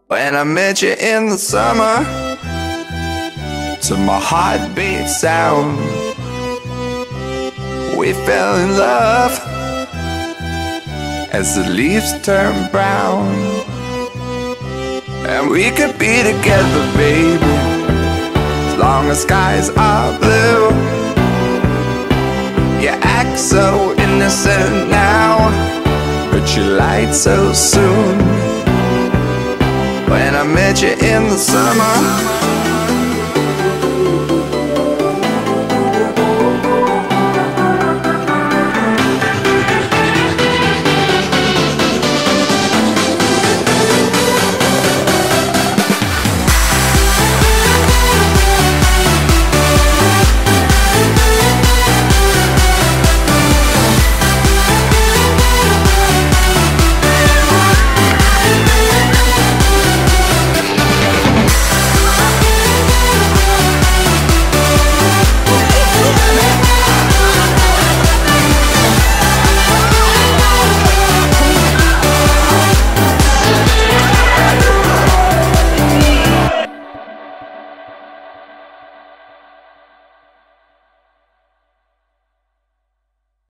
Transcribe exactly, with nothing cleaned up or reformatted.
When I met you in the summer, to my heartbeat sound, we fell in love as the leaves turn brown. And we could be together, baby, as long as skies are blue. You act so innocent now, but you lied so soon. When I met you in the summer,